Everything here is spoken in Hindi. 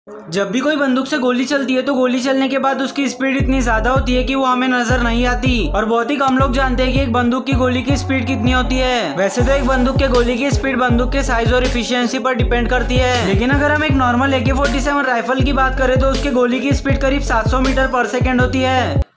जब भी कोई बंदूक से गोली चलती है तो गोली चलने के बाद उसकी स्पीड इतनी ज्यादा होती है कि वो हमें नजर नहीं आती और बहुत ही कम लोग जानते हैं कि एक बंदूक की गोली की स्पीड कितनी होती है। वैसे तो एक बंदूक के गोली की स्पीड बंदूक के साइज और इफिशियंसी पर डिपेंड करती है, लेकिन अगर हम एक नॉर्मल AK-47 राइफल की बात करें तो उसके गोली की स्पीड करीब 700 मीटर पर सेकेंड होती है।